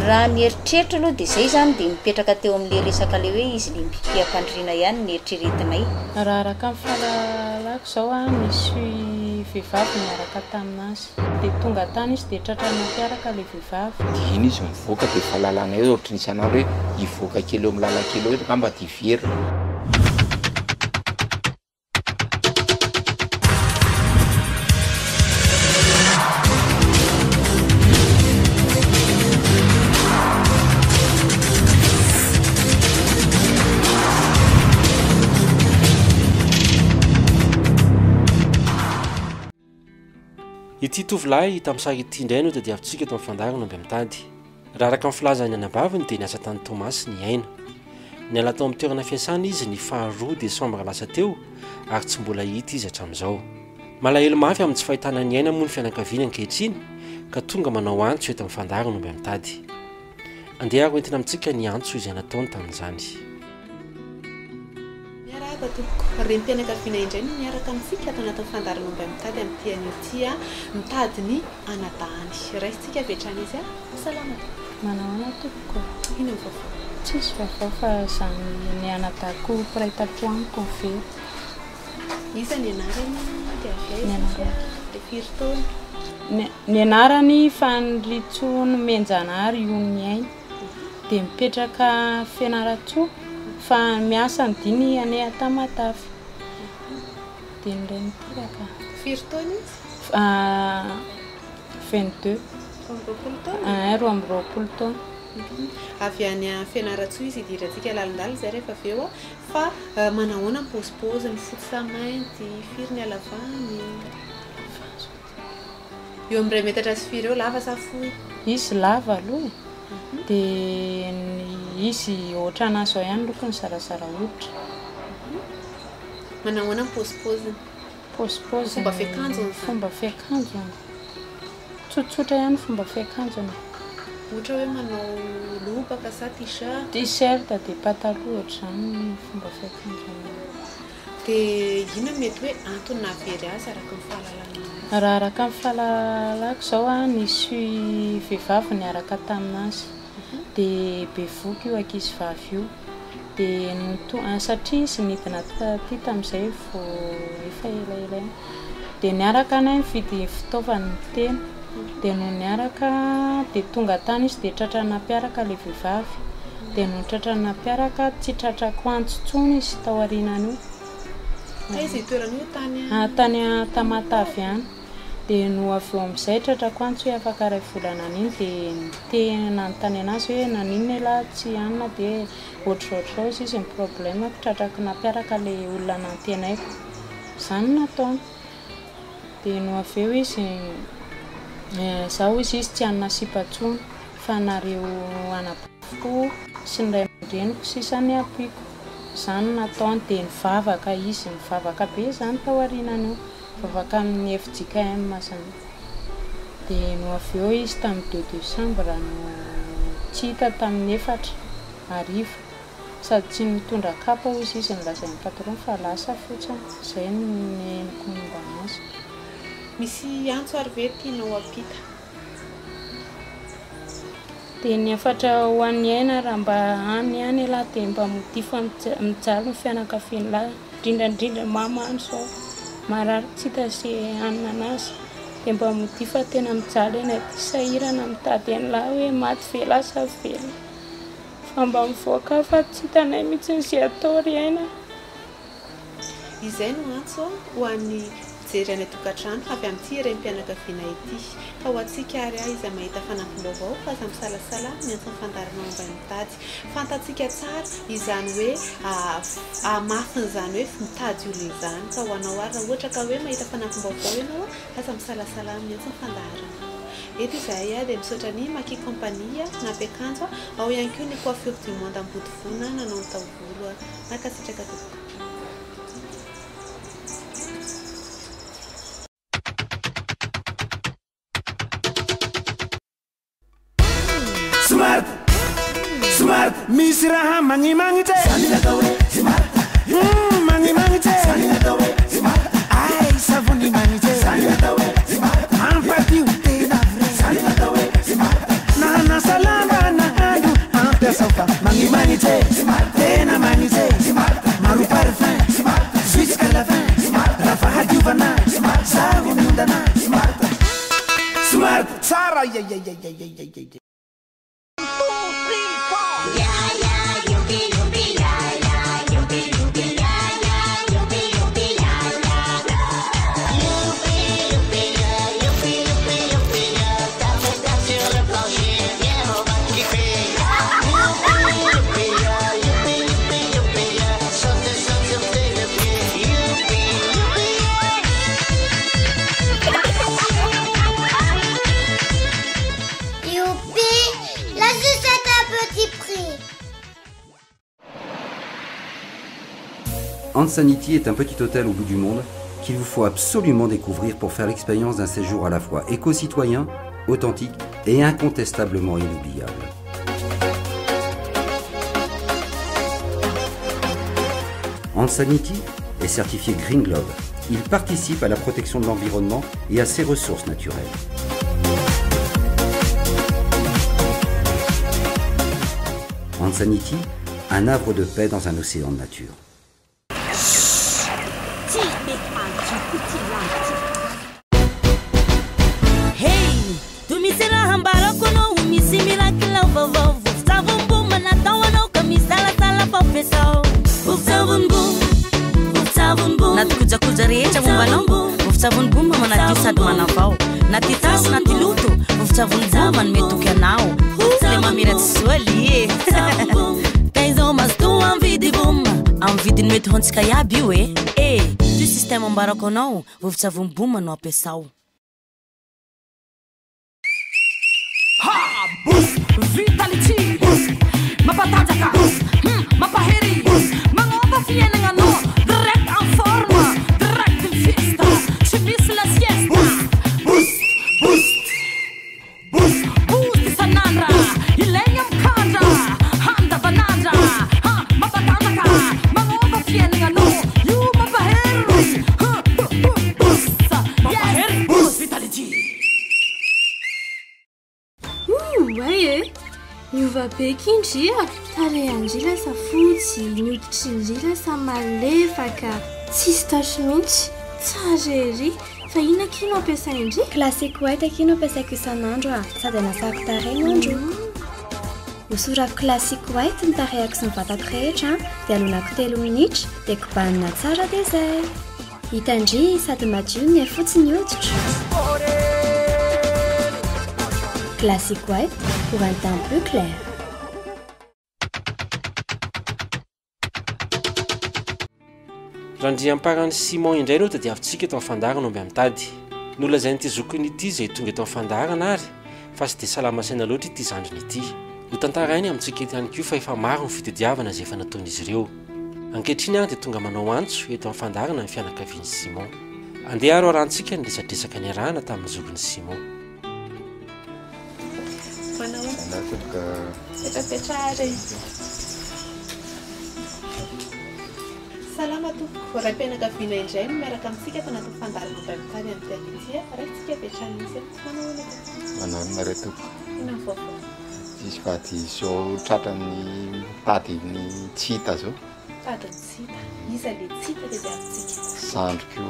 raha mieritreritra aloha dia izay zany dia mipetraka teo amin'le resaka le hoe izy le mpiam-pandriana ihany ny eritreretinay. Raha araka amin'ny fahalalako izao a misy vehivavy miaraka taminazy dia tonga tany izy dia tratrana mpiaraka le vehivavy. Dia iny izy mivoaka dia fahalalana eo ohatry nisy anao hoe hivoaka kely eo amin'ny lalankely eo ka mba divery. Ity tovolahy hita amin'ny sary ity indray no tadiavintsika eto amin'ny fandarana omby mitady. Raha araka amin'ny filazany any am-baviny dia niasa tany Tomasy ny aina. Niala tao amin'ny toerana fiasana izy ny faha 2 desambra lasa teo ary tsy mbola hita izy hatramin'izao. Malahelo mafy amin'ny tsy fahitana ny aina moa ny fianakaviana ankehitriny ka tonga manao antso eto amin'ny fandarana omby mitady. Andeha ary entina amintsika ny antso izay nataony tamin'izany. Renim-pianakaviana indray no miaraka amintsika atao anatin'ny fandarana omby mitady amin'ny pianity mitady ny anadahany. Raisitsika avetrany izy a. Salama. Manao tompoko. Ino ny vaovao? Tsisy vaovao fa izany ny anadahako mpiray-tampo amiko ny very. Iza ny anarany dia avy dia firy taona? Ny anarany Fanritsoa Menjanary io ny aina dia mipetraka Fianaratsoa fa miasa ny diny anay Tamatavy. Dia indray mipetraka. Firy taona izy? 22. 20 taona? 20 taona. Avy any Fianaratsoa izy idirantsika lalindala izay rehefa avy eo fa manahoana ny paozipaoziny fotsy sa mainty, firy ny halavany? Eo amin'ny 2 metatra sy firy eo lava sa fohy? Izy lava aloha. Dia izy ohatrana zao ihany lokony zarazara hoditra. Manahoana ny paozipaoziny? Paozipaoziny. Fomba fiakanjony? Fomba fiakanjony. Tsotsotra ihany fomba fiakanjony. Ohatra hoe manao lobaka sa t-shirt? T-shirt dia pataloha ohatr'izany fomba fiakanjony. Dia ino mety hoe antony nahavery azy araka ny fahalalana? Raha araka ny fahalalako izao a nisy vehivavy niaraka taminazy dia bevoka io ankizy vavy io dia satria izy nidina taty tamin'izay vao efa elaela dia niaraka anay mividy fitaovana miteny dia no niaraka dia tonga tany izy dia tratrana mpiaraka ilay vehivavy dia no tratrana mpiaraka tsy tratrako antsontsony izy tao aorianany io. Izy toerana io tany Tamatavy ihany. Dia no avy eo amin'izay tratrako antso hoe afaka ray volana an'iny dia tena notany anazy hoe naninona lahy tsy anina dia ohatrohatrao izy ny problème tratrako nampiaraka ilay olona nantenaiko. Izany nataony. Dia no avy eo izy zaho izy tsy anina sipatsony fa nareo anabaviko sy ny ray aman-dreniko sisa ny ampiko. Izany nataony dia nivavaka izy mivavaka be izany tao aorianany io. Mivavaka amin'ny FJKM zany. Dia no avy eo izy tamin'ny 2 desambra no tsy hita tamin'ny 4 arivo. Sady tsy mitondra kapa izy ny lazain'ny patron fa lasa fotsiny. Izay no neniko momba anazy. Misy antso ary ve tianao ampita? Dia ny afatra ho an'ny aina raha mba any ihany lahy dia mba motifa mijaly ny fianakaviana lahy indrindrandrindra mamano zao marary tsy hita izay anina anazy dia mba motifa tena mijaly eny ady sahirana mitady an'lahy hoe maty ve lasa velo fa mba mivoaka fa tsy hitanay mihitsy izay atao ry aina. Izay no antso ho an'ny jery any tokantrano avy amin'ity renim-pianakaviana ity ka ho antsika ary izy mahita fanampim-baovao fa aza misalasala miantso ny fandarana omby mitady fantatsika tsara izany hoe amafiny izany hoe mitady olona izany ka ho anao ary raha ohatra ka hoe mahita fanampim-baovao ianao aza misalasala miantso ny fandarana. Eto izahay dia misaotra ny Maki Compagnie nampiakanjo ao ihany koa ny coiffure du monde Ambodivona nanao ny taovolo nakasitraka tokoa. Smart misy raha magnimagnitse magnimagnitse ay savony magnitse ampadio tena vrai nana salama tsara Ansanity est un petit hôtel au bout du monde qu'il vous faut absolument découvrir pour faire l'expérience d'un séjour à la fois éco-citoyen, authentique et incontestablement inoubliable. Ansanity est certifié Green Globe. Il participe à la protection de l'environnement et à ses ressources naturelles. Ansanity, un havre de paix dans un océan de nature. Hey, tu me será hambara kono mi simila kila vovo. Savon boom na tawana kami sala sala popesao. Savon boom. Na kuja kuja recha mumbanongo. Savon boom mana tisad manavao. Na titas na tiluto. Savon boom man metukia nao. Le mamira tsoli. Kaizo mas tu envie de boom. Envie de mettre honska ya biwe. Eh, du système ambarakonao. Savon boom no pesao. Boost, vitality, boost, mapatataka, boost, mapaheri, boost, mangova fiena no, direct en forma, direct in fiesta, chemise la siesta, boost, boost, boost, boost, boost sanandra, ilenium kanda, handa banandra, mapatataka, mangova fiena no, you mapaheri, boost, mapaheri, boost, vitality. Wae, miova be kindria, tarehandrila sa fotsy, mioditrin'indrila sa malefaka, tsisy tasy mihitsy, tsara ery, fa ina kino ampiasaindry? Classic white kino ampiasaiko isan'andro sady anasako tarehin'andro. Hosorako classic white ny tarehako sy ny vatako rehetra, dia alonako 3 minitra, dia kobanina tsara dia zay. Hitandry sady madio ny fotsy ny hoditra. Classic white pour un teint plus clair. Randriam-parany Simon indray no tadiavintsika eto fandarana omby mitady. Nolazainy ity zokiny ity izay tonga eto fandarana ary fa tsy dia salamasaina loatra ity zandriny ity. Ho tantarainy amintsika eto ihany koa fa efa maro ny fitadiavana izay efa nataon'izy ireo. Ankehitriny ary dia tonga manao antso eto amin'ny fandarana ny fianakavian'i Simon. Andeha aro arantsika ny resadresaka ny arahana tamin'ny zokiny Simon. Salama tompoko, ray mpianakaviana indray no miaraka amintsika tanaty fandarana baibitany amin'ny televizion, raitsika petranisy manao ny mare tompoko. Ina vaovao. Izy fa ty zao tratrany tady ny tsita zao. Tady ny tsita, iza le tsita dia amintsika. Sandriko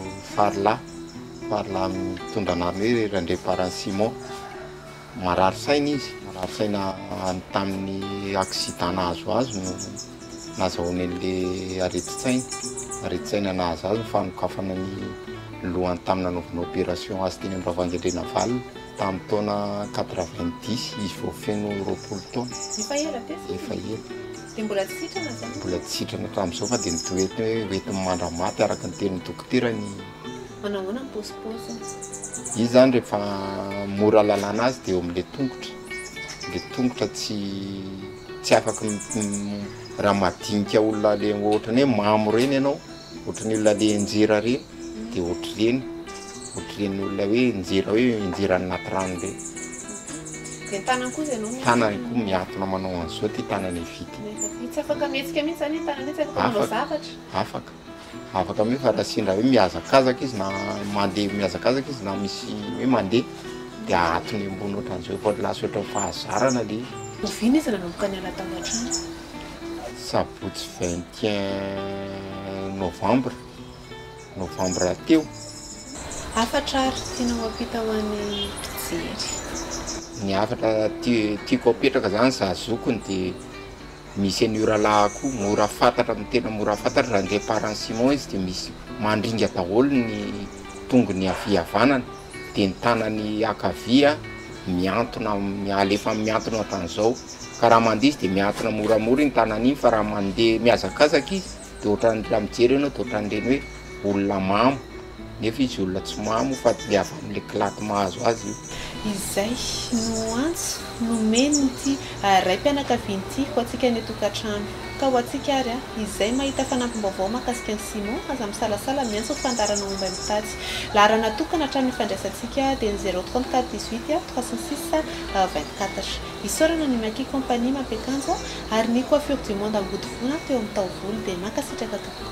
farla mitondra anarany hoe Randriam-parany Simon. Marary saina izy, marary saina tamin'ny aksidana azo no nazahoany an'le areti-tsaina nahazo azo fanokafana ny lohany tamin'ny nanaovana opération azy teny Ambravangendrena Valina tamin'ny taona 90 izy vao feno 20 taona. Efa ela be. Efa ela. Dia mbola tsy sitrana zany? Mbola tsy sitrana hatramin'izao fa dia nidoety hoe hoentin'ny mandramaty araka ny tenin'ny dokotera ny manahoana ny pôsipôsiny. Izy zany rehefa mora lalana azy dia eo amin'le tongotra tsy afaka raha madinika olona le ohatrany hoe mamo reny ianao, ohatrany olona le injera reny dia ohatrany olona hoe injera anaty rano reny. Dia ny tanany koa izay anao? Tanany koa miatona manao an'izao ty tanany vity. Tsy afaka mihetsika mihitsy zany tanany tsy afaka manao zavatra? Afaka mihitsy fa raha sindra hoe mihazakazaka izy na mandeha mihazakazaka izy na misy hoe mandeha dia atony ambony ohatran'izao efa lasa ohatran'ny fahazarana le. Ovina izy nanomboka ny alataona Sabotsy 21 novembre teo. Afatra ary tena ho apita ho an'ny mpijery. ny afatra tiako apetraka zany zazokony de misy an'urala koa mora fantatra tena mora fantatra raha ndeha parent Simon izy de misy mandringa daholo ny tongony aviavanana de ny tanany akavia miantona alefa miantona tan'izao ka raha mandeha izy de miantona moramora ny tanany iny fa raha mandeha miazakazaka izy de ohatran'ny raha mijery ianao de ohatran'ireny hoe olona mamo nefa izy olona tsy mamo fa le avy amin'le kilaty mahazo azy io izay no antso nomeny ity ray mpianakaviany ity ho antsika ny tokantrano ka ho antsika ary izay mahita fanampim-baovao mahakasika ny Simon aza misalasala miantso fandarana momba mitady lara natokana hatramin'ny fandraisantsika dia ny 034 18 306 24 isorana ny maki compagnie mampiakanjo ary ny coiffure du monde ambodivona teo amin'ny taovolo dia makasitraka tokoa.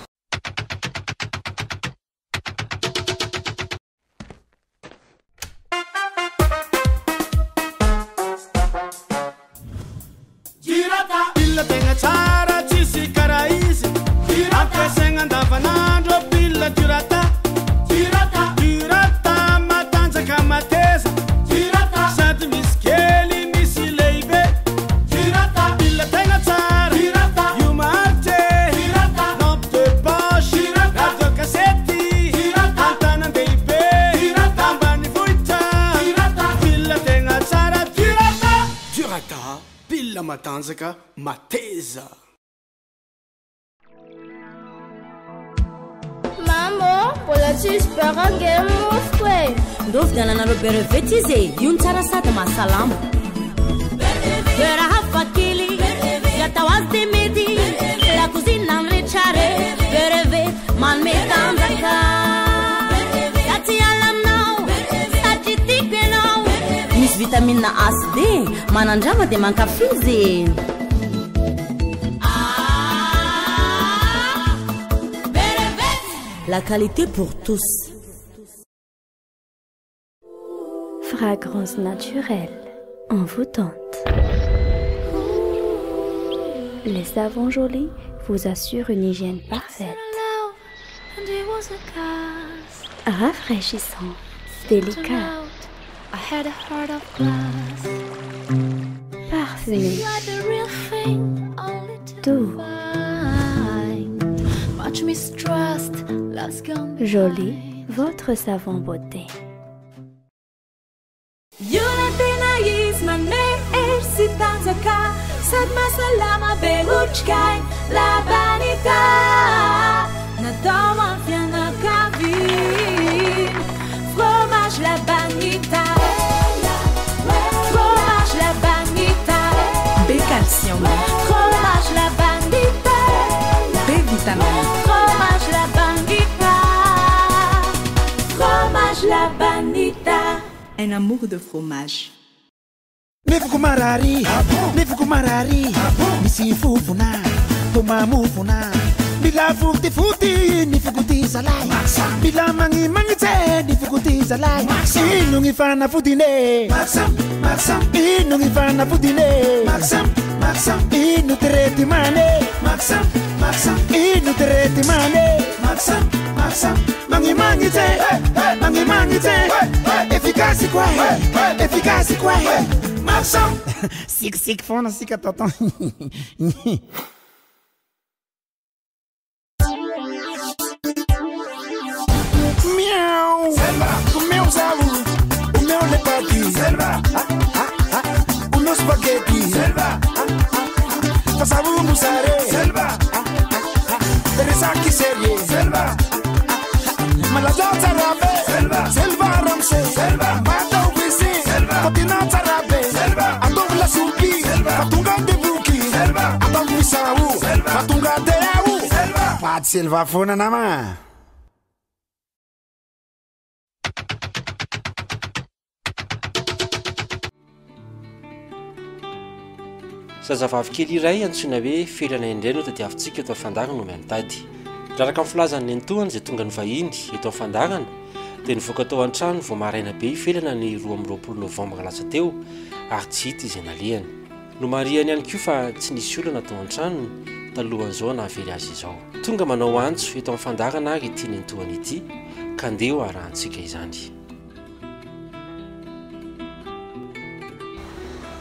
Matanzaka mateza Mamo, mbola tsisy barange mofo e. Ndovy gananareo berevety izy e, io ny tsara sady mahasalama. Vera hafa kely, gatao azy de mety, la kozina ny retrare, berevety manome tanjaka. Saty alaminao, saty tiako ianao. Misy vitamine A sy D, manandrama de mankafizy. La qualité pour tous. Fragrance naturelle, envoûtante. Les savons jolis vous assurent une hygiène parfaite. Rafraîchissant, délicat. Parfumé. Doux. Joli, votre savon beauté. Fromage la banita. Fromage la banita. B-calcium. Fromage la banita. B-vitamine. Fromage la banita. Fromage la banita. Un amour de fromage. Nefuku marari, misi fufuna, toma mufuna. Bila futi, nifukuti salai. Bila mangi te, nifukuti salai. Inungi fana futine. Maxam, inungi fana futine. Maxam, inu tereti mane. Maxam, inu tereti mane. Maxam, mangi te. Efficace kwa. Maxam. Sik fona sika toton. Miau, o meu sabu, o meu lepati, o meu spaghetti, pasabu musare, teresaki serie, malajota rabe, selva ramse, mata ubisi, patinata rabe, adobla supi, patunga de buki, adom misau, patunga de au, pat selva fona nama. Zazavavy kely iray antsoina hoe felana indray no tadiavintsika eto Fandarana no mitady. Raraka amin'ny filazan'ny antohany izay tonga ny vahiny eto Fandarana dia nivoaka tao an-trano vao maraina be felana ny 12 Novambra lasa teo ary tsy hita izy nalehany. No mariany ihany koa fa tsy nisy olana tao an-trano talohan'izao nahavery azy izao. Tonga manao antso eto amin'ny Fandarana ary ity ny antohany ity ka andeha arahantsika izany.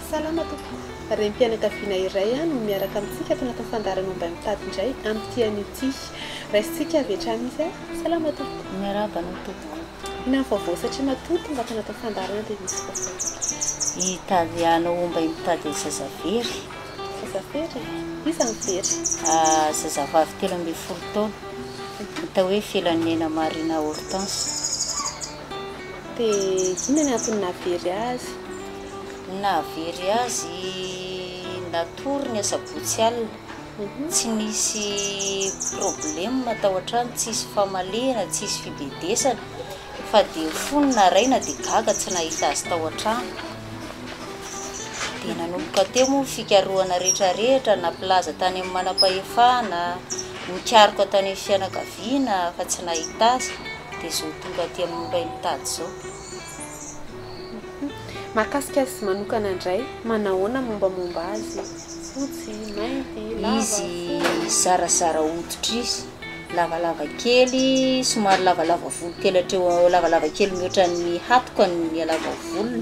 salama tompoko rem-pianakaviana iray no miaraka amintsika tanaty fandarana mba mitady indray amin'ity an'ity raisitsika avy hatrany izy salama tompoko miarabana tompoko ina vaovao satria matoto mba tanaty fandarana dia misy vaovao hitady anao mba mitady zazavery iza mivery zazavavy 13 taona atao hoe filanena Marina Hortense dia ina ny antony navery azy natory ny asabotsy alina tsy nisy problème atao an-trano tsisy famalena tsisy fibedesana fa dia fony na raina dia gaga tsy nahita azy tao an-trano dia nanomboka teo moa fikarohana rehetrarehetra na plaza tany amin'ny manam-pahefana nikariko tany amin'ny fianakaviana fa tsy nahita azy dia zao tonga aty amin'ny mba mitady zao mahakasika azy manokana indray manahoana mombamomba azy fotsy mainty lava izy zarazara hoditra izy lavalava kely somary lavalava volo kely hatreo lavalava kely mihoatra ny hatoka ny alava volony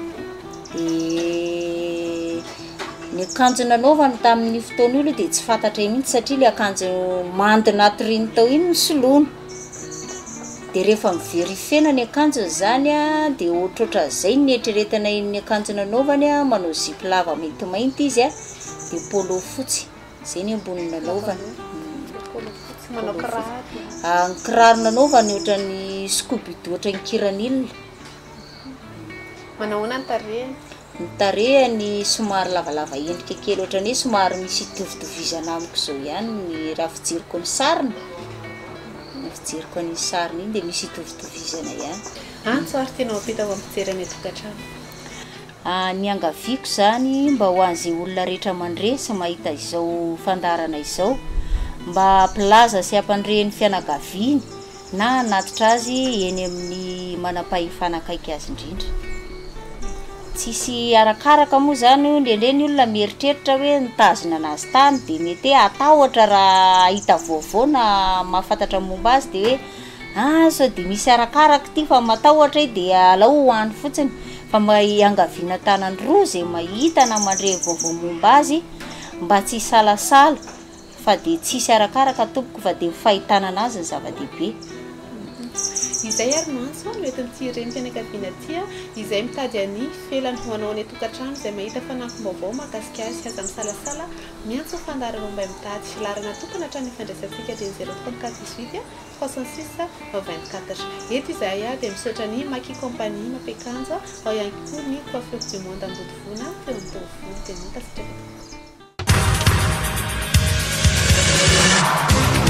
ny akanjo nanaovany tamin'ny fotoana io dia tsy fantatra mihitsy satria le akanjo mandy natriny tao iny ny soloana dia rehefa miverifena ny akanjo zany dia ohatrotra zay ny eritreretana ny akanjo nanaovany manao zipo lava maintimainty izy dia polo fotsy zay ny amboniny nanaovany manao ny kiraro nanaovany ohatran'ny scooby-doo ohatran'ny kiranilina manahoana ny tarehany ny tarehany somary lavalava endrika kely ohatran'ny hoe somary misy itovitovizana amiko zao ihany ny raha fijeriko ny sariny fijeriko ny sariny iny dia misy itovitovizana ihany antso ary tena apita ho ampijerany tokantrano ny angaviako zany mba ho an'izay olona rehetra mandresa mahita izao fandarana izao mba plaza sy ampandrehan'ny fianakaviany na anatitra azy eny amin'ny manam-pahefana akaiky azy indrindra tsisy arakaraka moa zany ndrendre ny olona mieritreritra hoe nitazona anazy tany dia mety atahotra raha hita vaovao na mahafantatra momba azy dia hoe sao dia misy arakaraka ty fa matahotra dia alao hoany fotsiny fa angaviana tanany roa zay mahita na mandre vaovao momba azy mba tsy salasala fa dia tsisy arakaraka tompoko fa dia fahitana anazy ny zava-dehibe izay ary manso mety mity reny fianakaviana tya izay mitady any felany hoanao any tokantrano izay mahita fanafim-baovao mahakasika azy aza misalasala miantso fandarana mba mitady filarana tokana hatrany fandraisantsika dia 034 66 24 eto izay dia misaotra ny maki compagnie mampiakanjo ao ihany koa ny coiffure du monde ambodivona teo amin'ny taovolo dia mankasitraka